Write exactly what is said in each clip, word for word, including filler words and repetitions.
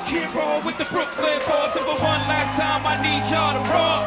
Cookin roll with the Brooklyn boys. So for one last time, I need y'all to roll.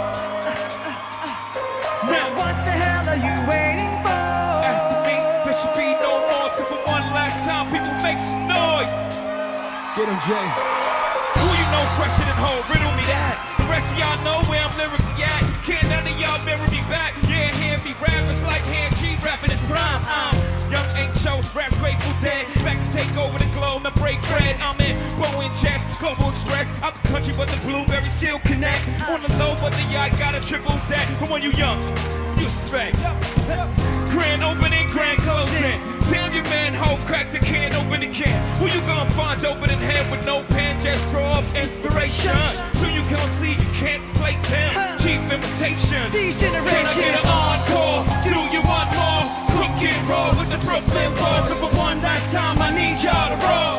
Now what the hell are you waiting for? After me, there should be no more. So for one last time, people make some noise. Get him, Jay. Who you know fresher than whole? Riddle me that. The rest of y'all know where I'm lyrically at. Can't none of y'all mirror me back. Yeah, hear me rap. It's like hand G rapping his prime. I'm young ain't show, rap's Grateful Dead. Back to take over the globe, and break bread. I'm in Boeing jets, Global Express. Out the country, but the blueberries still connect. On the low, but the yacht got a triple deck. But when you young, you expect grand opening, grand closing. Damn your man, hoe, crack the can, open the can. Who you gonna find open in head with no pen? Just draw up inspiration. So you can't see, you can't place him. Cheap imitations. These generations. Can I get an encore? Do you want more? Cookin roll with the Brooklyn boys. So for one last time, I need y'all to roll.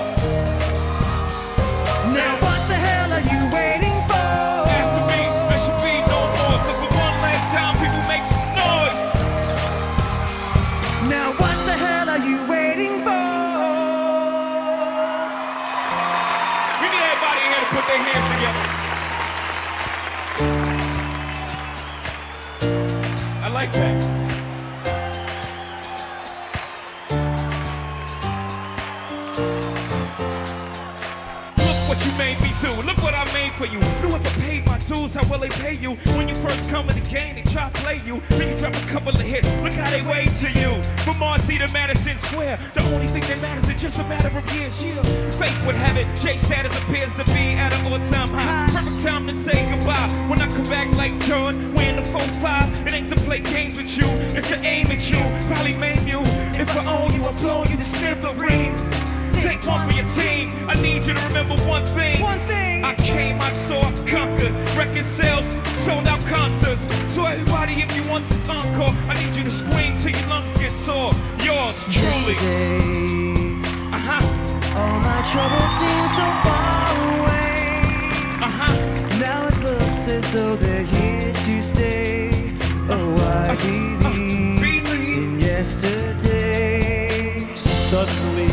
Now what the hell are you waiting for? After me, there should be no more. So for one last time, people make some noise. Now what the hell are you waiting for? We need everybody in here to put their hands together. I like that. What you made me do, look what I made for you. Knew if I paid my dues, how will they pay you? When you first come in the game, they try to play you. Then you drop a couple of hits, look how they wave to you. From Marcy to Madison Square, the only thing that matters is just a matter of years, yeah. Fate would have it, J status appears to be at an all-time high. Perfect time to say goodbye. When I come back like John, we're in the four five. It ain't to play games with you, it's to aim at you. Probably maim you, if I own you, I blow you to smithereens. Take one for your team. I need you to remember one thing. One thing. I came, I saw, I conquered. Record sales, sold out concerts. So everybody, if you want this encore, I need you to scream till your lungs get sore. Yours truly. Yesterday, Uh-huh. all my troubles seem so far away. Uh-huh. Now it looks as though they're here to stay. Oh, I believe uh, really? in yesterday. Suddenly,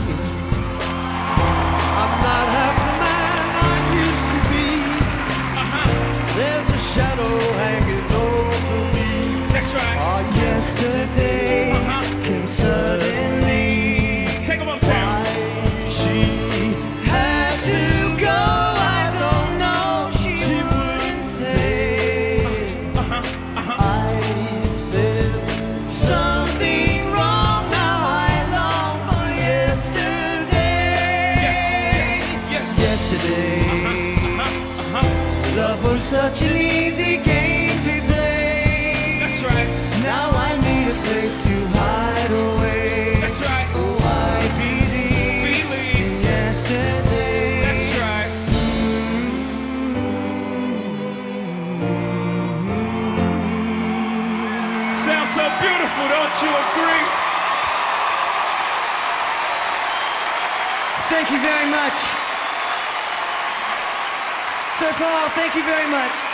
I'm not half the man I used to be. Uh-huh. There's a shadow hanging over me. That's right. Oh, Yesterday Uh-huh. came suddenly. Take them uptown. Why she had to go, I don't know. She, she wouldn't say. Uh-huh. Uh-huh. I said something wrong. Now I long for yesterday. Yes, yes, yes. Yesterday, Uh-huh. Uh-huh. love was such an easy game to play. That's right. Now I need a place to hide away. That's right. Oh, I believe Believe. in yesterday. That's right. Sounds so beautiful, don't you agree? Thank you very much. Sir Paul, thank you very much.